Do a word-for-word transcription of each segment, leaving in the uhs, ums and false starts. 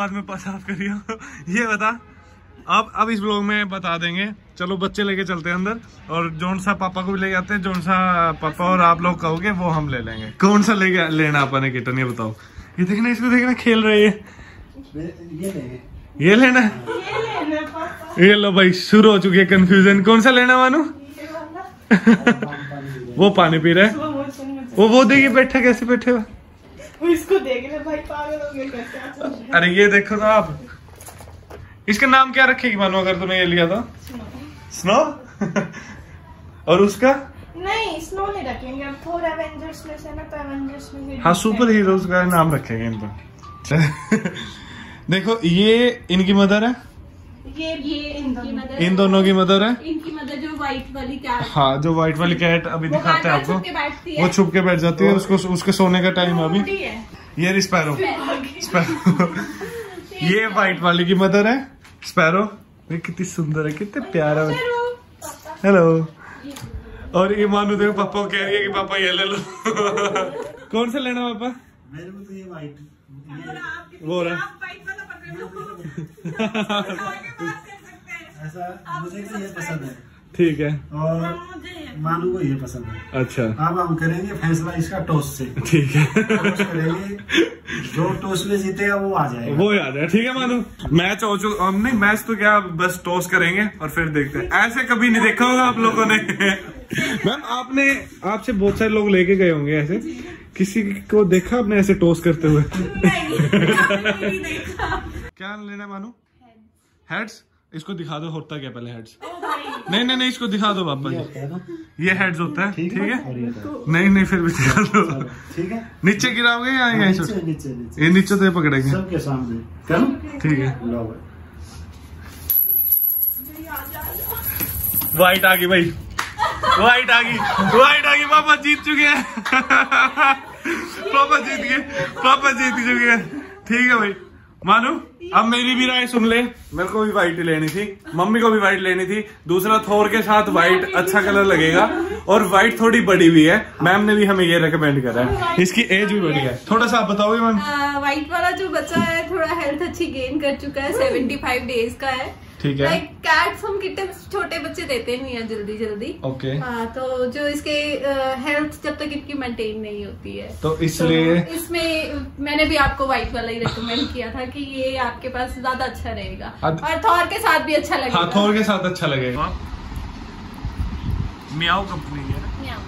बाद में साफ करियो। ये बता अब अब इस ब्लॉग में बता देंगे। चलो बच्चे लेके चलते हैं अंदर, और जोन सा पापा को भी ले जाते हैं, जोन सा पापा और आप लोग कहोगे वो हम ले लेंगे। कौन सा लेके लेना अपने किटन, ये बताओ। ये देखना, इसको देखना खेल रहे है। ये लेना है, ये लो भाई शुरू हो चुकी है कंफ्यूजन। कौन सा लेना मानू? वो पानी पी रहा है, वो वो देखिए बैठा कैसे बैठे हुआ, इसको देख ले भाई, पागल हो गए कैसे। अरे ये देखो ना आप, इसका नाम क्या रखेगी मानो अगर तुमने ये लिया था? स्नो। और उसका नहीं, स्नो नहीं रखेंगे अब, फोर एवेंजर्स में से ना, तो एवेंजर्स में से हाँ सुपर हीरोज का नाम रखेंगे इन पर। देखो ये इनकी मदर है, ये ये इनकी मदर, इन दोनों की मदर है। इनकी मदर जो व्हाइट वाली कैट, हाँ जो व्हाइट वाली कैट अभी दिखाते हैं आपको, वो छुप के बैठ जाती है, उसको उसके सोने का टाइम अभी। ये स्पैरो, स्पैरो। ये व्हाइट वाली की मदर है स्पैरो, ये कितनी सुंदर है, कितने प्यारा है। हेलो। और ये मानो देखो पापा को कह रही है कि पापा ये ले लो। कौन सा लेना पापा? मेरे को तो ये व्हाइट, वो रहा ऐसा मुझे तो ये पसंद है। ठीक है, और मानू को ये पसंद है। अच्छा अब हम करेंगे फैसला इसका टॉस से। ठीक है, टॉस करेंगे, जो टॉस में जीतेगा वो आ जाएगा। वो आ जाए। ठीक है मानू, मैच हो चुका, हम नहीं मैच तो क्या बस टॉस करेंगे और फिर देखते हैं। ऐसे कभी नहीं देखा होगा आप लोगों ने। मैम आपने, आपसे बहुत सारे लोग लेके गए होंगे ऐसे, किसी को देखा आपने ऐसे टॉस करते हुए? नहीं देखा। क्या लेना मानू? हेड्स। इसको दिखा दो, होता क्या पहले हेड्स? नहीं नहीं नहीं, इसको दिखा दो पापा जी, ये हेड्स होता है। ठीक है, नहीं नहीं फिर भी दिखा दो। ठीक है, नीचे गिराओगे या नीचे नीचे नीचे, ये नीचे तो ये पकड़ेंगे सबके सामने करो। ठीक है, लो व्हाइट आ गई भाई, व्हाइट आ गई, व्हाइट आ गई। पापा जीत चुके हैं। पापा जीत गए, पापा जीत चुके हैं। ठीक है भाई मानू, अब मेरी भी राय सुन ले। मेरे को भी व्हाइट ही लेनी थी, मम्मी को भी व्हाइट लेनी थी। दूसरा थोर के साथ व्हाइट अच्छा कलर लगेगा, और व्हाइट थोड़ी बड़ी भी है। मैम ने भी हमें ये रेकमेंड करा है, इसकी एज भी बड़ी है। थोड़ा सा आप बताओगे मैम? व्हाइट वाला जो बच्चा है थोड़ा हेल्थ अच्छी गेन कर चुका है, सेवेंटी फाइव डेज का है। ठीक है, लाइक कैट्स हम किटन्स छोटे बच्चे देते नहीं है जल्दी जल्दी। ओके हाँ, तो जो इसके हेल्थ जब तक इनकी मेंटेन नहीं होती है, तो इसलिए तो इसमें मैंने भी आपको व्हाइट वाला ही रेकमेंड किया था कि ये आपके पास ज्यादा अच्छा रहेगा, अद... और थॉर के साथ भी अच्छा लगेगा। हाँ थॉर के साथ अच्छा लगेगा। मियाओ कंपनी है।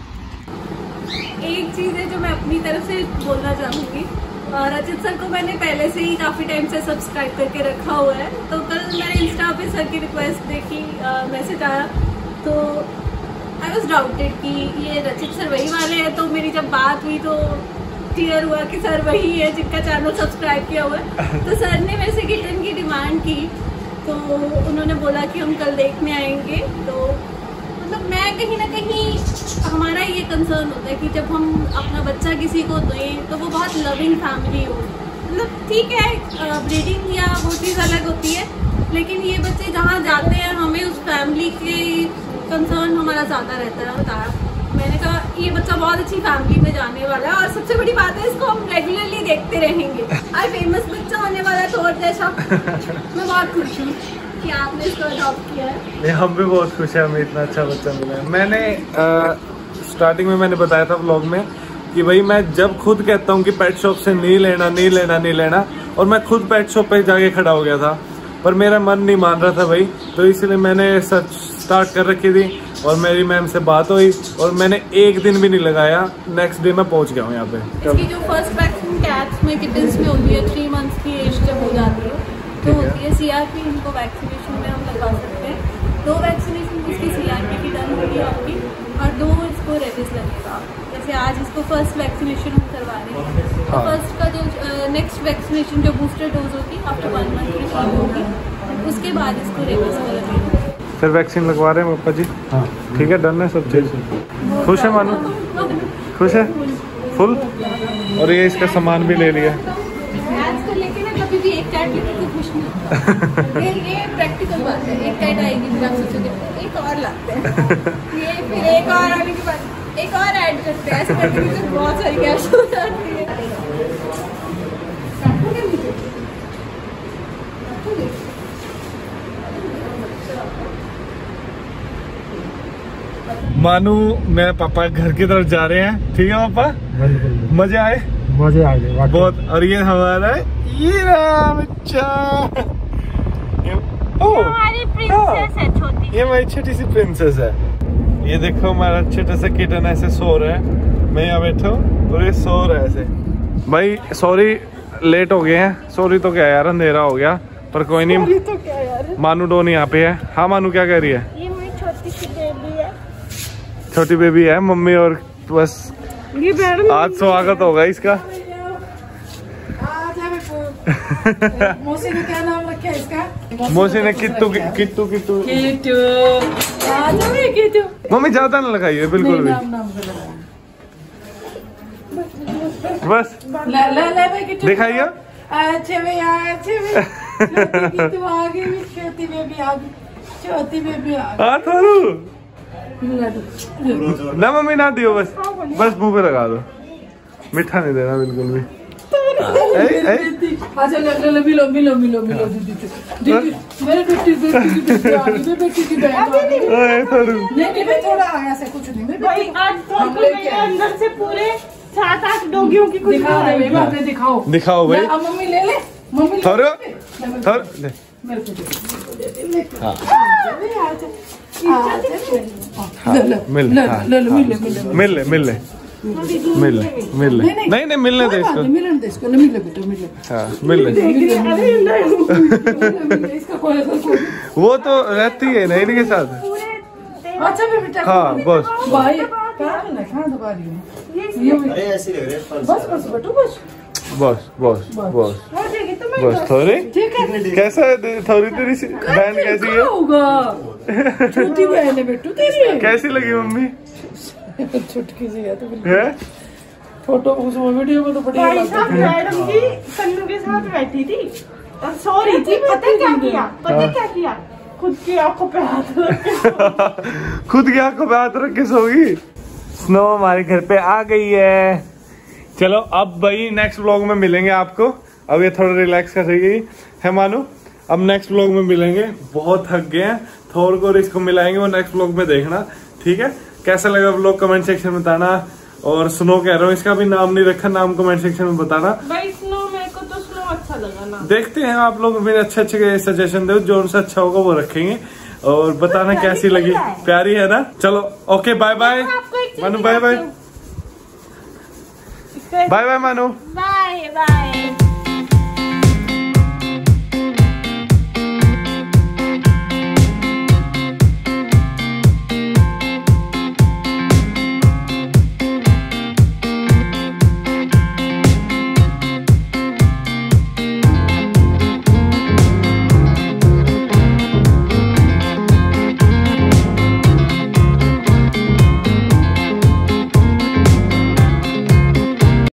एक चीज है जो मैं अपनी तरफ से बोलना चाहूंगी, रचित सर को मैंने पहले से ही काफी टाइम से सब्सक्राइब करके रखा हुआ है। तो कल मैंने इंस्टा पे सर की रिक्वेस्ट देखी, मैसेज आया, तो आई वॉज डाउटेड कि ये रचित सर वही वाले हैं। तो मेरी जब बात हुई तो क्लियर हुआ कि सर वही है जिनका चैनल सब्सक्राइब किया हुआ है। तो सर ने मेरे से किटन की डिमांड की, तो उन्होंने बोला कि हम कल देखने आएंगे। तो मतलब मैं कहीं ना कहीं, हमारा ये कंसर्न होता है कि जब हम अपना बच्चा किसी को दें तो वो बहुत लविंग फैमिली हो। मतलब ठीक है ब्रीडिंग या वो चीज़ अलग होती है, लेकिन ये बच्चे जहाँ जाते हैं हमें उस फैमिली के कंसर्न हमारा ज़्यादा रहता है। बताया मैंने कहा ये बच्चा बहुत अच्छी फैमिली में जाने वाला है, और सबसे बड़ी बात है इसको हम रेगुलरली देखते रहेंगे। आज फेमस बच्चा होने वाला है थोर जैसा। मैं बहुत खुश हूँ कि आपने इसको अडॉप्ट किया है। नहीं हम भी बहुत खुश हैं, हमें इतना अच्छा बच्चा मिला है। मैंने आ, स्टार्टिंग में मैंने बताया था व्लॉग में कि भाई मैं जब खुद कहता हूँ कि पेट शॉप से नहीं लेना नहीं लेना नहीं लेना, और मैं खुद पेट शॉप पे जाके खड़ा हो गया था, पर मेरा मन नहीं मान रहा था भाई। तो इसलिए मैंने सर्च स्टार्ट कर रखी थी, और मेरी मैम से बात हुई, और मैंने एक दिन भी नहीं लगाया, नेक्स्ट डे मैं पहुँच गया हूँ यहाँ पे। इसकी जो फर्स्ट वैक्सीन कैट्स में किटन्स में होती है, थ्री मंथ्स की एज जब हो जाती है तो होती है सीआरपी, इनको वैक्सीनेशन में हम लगवा सकते हैं। दो वैक्सीनेशन इसकी सीआरपी की डन होगी आपकी, और दो इसको रेबिस लगेगा। जैसे आज इसको फर्स्ट वैक्सीनेशन हम करवा रहे हैं, तो फर्स्ट का जो नेक्स्ट वैक्सीनेशन जो बूस्टर डोज होगी आफ्टर वन मंथ की टाइम होगी, उसके बाद इसको रेबिस में लगेगा। फिर वैक्सीन लगवा रहे हैं पापा जी? हाँ ठीक है, डन है सब चीज़। खुश है मानो? खुश है फुल। और ये इसका सामान भी ले लिया। कभी भी एक कैट लेके तो खुश नहीं। ये ये प्रैक्टिकल बात है, एक कैट आएगी फिर आप सोचोगे एक और लाते हैं, ये फिर एक और आने के बाद एक और ऐड करते हैं, ऐसे करके तो बहुत सारी कैट्स हो जाती है। मानू मैं पापा घर की तरफ जा रहे हैं, ठीक है पापा? मजे आए? मजे आ गए बहुत। और ये हमारा ये रहा बच्चा, हमारी प्रिंसेस है छोटी, ये हमारी छोटी सी प्रिंसेस है। ये देखो हमारा छोटा सा किटन ऐसे सो रहा है, मैं यहाँ बैठा हूँ और ये सो रहा है ऐसे। भाई सॉरी लेट हो गए हैं, सॉरी तो क्या यार, अंधेरा हो गया, पर कोई नहीं। तो क्या यार, मानू डोन यहाँ पे है। हाँ मानू क्या कह रही है? ये मेरी छोटी सी बेबी है, छोटी बेबी है मम्मी, और बस ये आज स्वागत होगा इसका। मौसी ने क्या नाम रखा है इसका? मौसी ने किट्टू किट्टू किट्टू किट्टू। किट्टू मम्मी ज्यादा ना लगाइए बिल्कुल भी, बस ला ला ला भाई किट्टू दिखाइए। अच्छे भैया, अच्छे भैया, छोटी किट्टू आ गई, छोटी बेबी आ गई, छोटी बेबी आ गई। हाँ थोड़ू ना मम्मी ना दियो, बस बस मुंह पे लगा दो, मीठा नहीं देना बिल्कुल भी। ए, ए? अच्छा ले ले मिलो मिलो मिलो मिलो दीदी दीदी, मेरे बेटी बेटी की बेटी आ गई, बेटी की बहन आ गई। ए, थोड़ू नहीं नहीं मैं थोड़ा आया से कुछ नहीं, मैं भाई आज तो मेरे अंदर से पूरे सात आठ डॉगियों की कुछ दिखाओ रे बाबा, दिखाओ दिखाओ भाई। अब मम्मी ले ले, मम्मी थोड़ू थोड़ ले। मेरे को दे। हाँ हाँ मिल हाँ मिल मिल ले मिल ले मिल ले मिल ले नहीं नहीं मिलने दे इसको, मिलन दे इसको, मिल ले बेटा मिल ले। हाँ मिल ले। वो तो रहती है ना इनके साथ। अच्छा बेटा हाँ बस भाई खाना दबा रही हूँ, ऐसे लग रहे हैं। बस बस बेटू बस बस बस बस बस थोड़ी ठीक है। कैसा है थोड़ी तेरी बहन कैसी है? होगा छोटी बहन है बेटू तेरी, कैसी लगी मम्मी? छुटकी सी है तो है? फोटो उसमें वीडियो में तो बढ़िया भाई साहब मैडम जी कन्नू के साथ बैठी थी और सो रही थी, पता क्या किया, पता क्या किया, खुद की आंखों पे हाथ रख के खुद की आंखों पे हाथ रख के सोगी। स्नो हमारे घर पे आ गई है। चलो अब भाई नेक्स्ट व्लॉग में मिलेंगे आपको। अब ये थोड़ा रिलैक्स कर रही है मानो, अब नेक्स्ट व्लॉग में मिलेंगे। बहुत थक गए हैं, थोर को और इसको मिलाएंगे, वो नेक्स्ट व्लॉग में देखना, ठीक है? कैसा लगा व्लॉग कमेंट सेक्शन में बताना। और स्नो कह रहा हूँ, इसका भी नाम नहीं रखा, नाम कमेंट सेक्शन में बताना। भाई स्नो, मेरे को तो स्नो अच्छा लगा ना। देखते हैं आप लोग मेरे अच्छे अच्छे सजेशन दो, जो उनसे अच्छा होगा वो रखेंगे, और बताना कैसी लगी। प्यारी है ना? चलो okay bye bye Manu, bye bye bye bye Manu, bye bye.